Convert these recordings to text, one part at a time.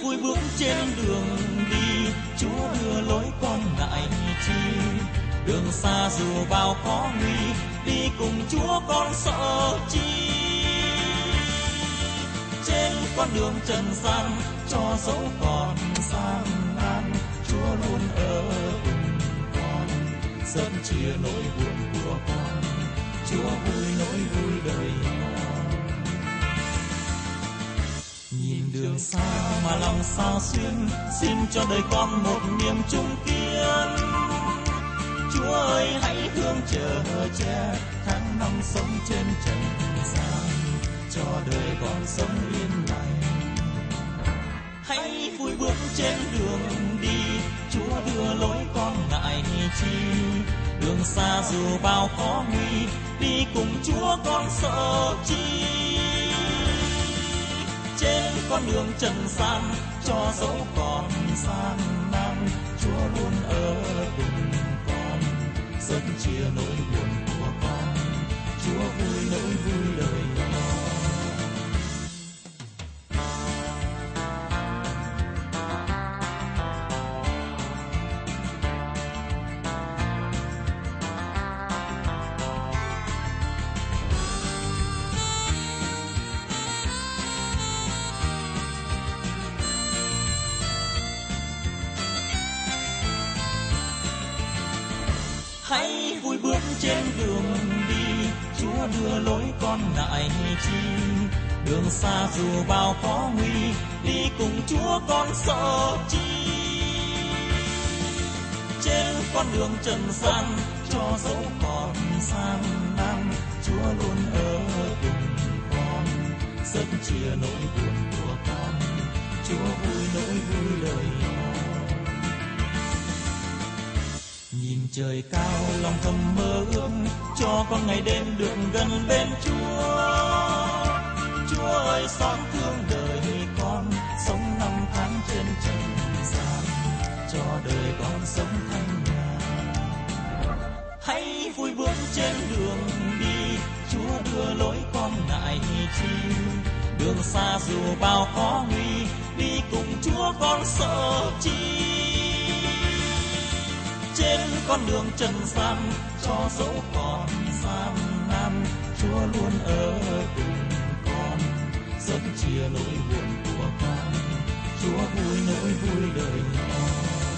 vui bước trên đường đi, Chúa đưa lối con ngại chi. Đường xa dù bao khó nguy, đi cùng Chúa con sợ chi. Trên con đường trần gian, cho dẫu còn gian nan, Chúa luôn ở cùng con, sớm chia nỗi buồn của con. Chúa vui nỗi vui đời con. Nhìn đường xa mà lòng sao xuyên, xin cho đời con một niềm chung kiên. Chúa ơi hãy thương chờ che, tháng năm sống trên trần gian, cho đời con sống yên lành. Hãy vui bước trên đường đi, Chúa đưa lối con ngại chi. Đường xa dù bao khó nguy, đi cùng Chúa con sợ chi. Trên con đường trần gian, cho dẫu còn gian nan, Chúa luôn ở cùng con, sớm chia nỗi buồn của con. Chúa vui nỗi vui đời con. Hãy vui bước trên đường đi, Chúa đưa lối con ngại chi. Đường xa dù bao khó nguy, đi cùng Chúa con sợ chi. Trên con đường trần gian, cho dẫu còn gian nan, Chúa luôn ở cùng con, sớm chia nỗi buồn của con. Chúa vui nỗi vui đời con. Nhìn trời cao lòng thầm mơ ước, cho con ngày đêm được gần bên Chúa. Chúa ơi xót thương đời con, sống năm tháng trên trần gian, cho đời con sống thanh nhàn. Hãy vui bước trên đường đi, Chúa đưa lối con ngại chi. Đường xa dù bao khó nguy, đi cùng Chúa con sợ chi. Trên con đường trần gian, cho dẫu còn gian nan, Chúa luôn ở cùng con, sớm chia nỗi buồn của con. Chúa vui nỗi vui đời con.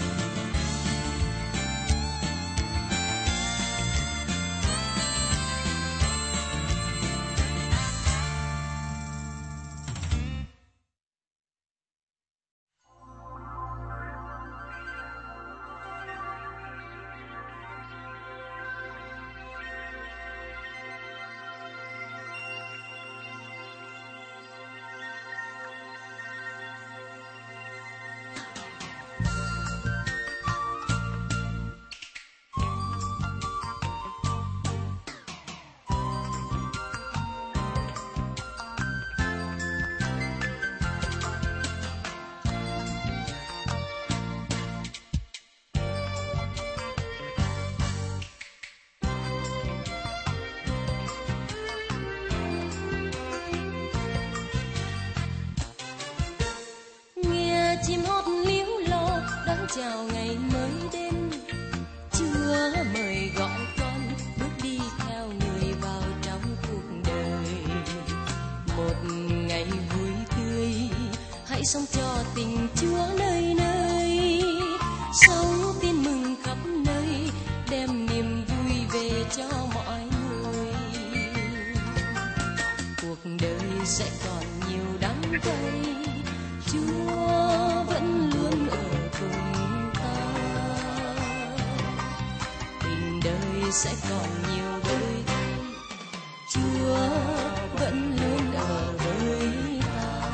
Chim hót líu lo đón chào ngày mới đến. Chúa mời gọi con bước đi theo người vào trong cuộc đời. Một ngày vui tươi, hãy sống cho tình Chúa nơi nơi. Sống tin mừng khắp nơi, đem niềm vui về cho mọi người. Cuộc đời sẽ còn nhiều đắng cay, Chúa vẫn luôn ở cùng ta. Tình đời sẽ còn nhiều đôi thay, Chúa vẫn luôn ở với ta.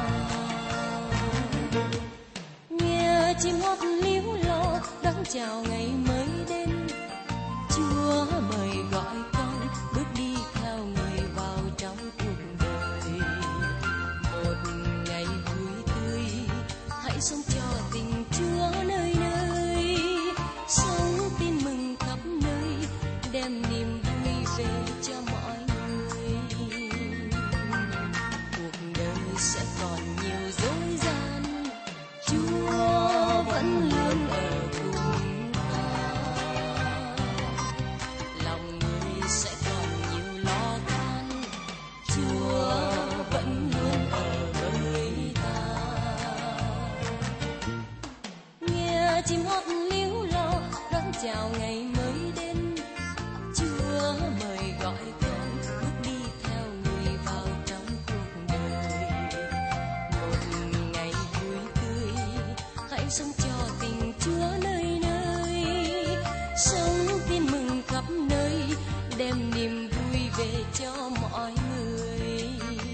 Nghe chim hót líu lo đón chào ngày mới đến. Chúa mời gọi con bước đi theo người vào trong cuộc đời. Một ngày vui tươi, hãy sống cho tình Chúa nơi nơi. Sống tin mừng khắp nơi, đem niềm vui về cho mọi người. Cuộc đời sẽ còn nhiều dối gian, vẫn luôn ở cùng ta. Lòng người sẽ còn nhiều lo toan, Chúa vẫn luôn ở với ta. Nghe chim hót líu lo đón chào ngày mới đến, Chúa mời gọi con bước đi theo người vào trong cuộc đời. Một ngày vui tươi, hãy sống cho tình Chúa nơi nơi, sống tin mừng khắp nơi, đem niềm vui về cho mọi người.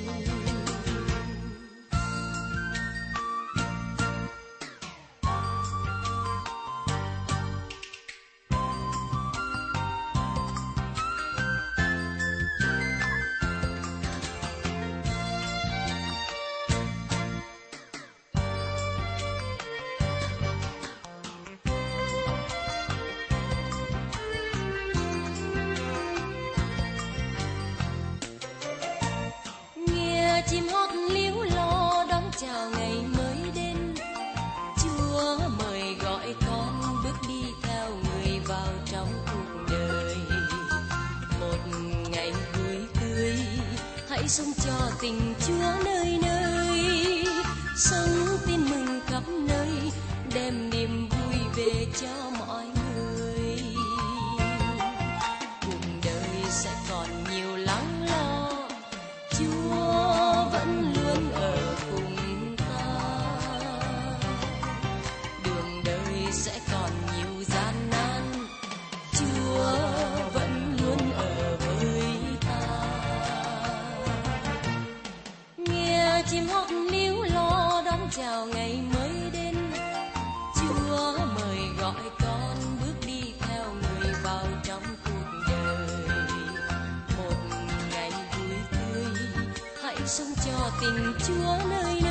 Nghe chim hót líu lo đón chào ngày mới đến, Chúa mời gọi con bước đi theo người vào trong cuộc đời. Một ngày vui tươi, hãy sống cho tình Chúa nơi nơi, sống tin mừng khắp nơi, đem niềm vui về cho mọi người. Cuộc đời sẽ còn nhiều lắng lo, Chúa vẫn luôn ở cùng ta. Đường đời sẽ còn nhiều gian nan, Chúa vẫn luôn ở với ta. Nghe chim hót líu lo đón chào ngày mới đến, Chúa mời gọi con bước đi theo người vào trong cuộc đời. Một ngày vui tươi, hãy sống cho tình Chúa nơi nơi.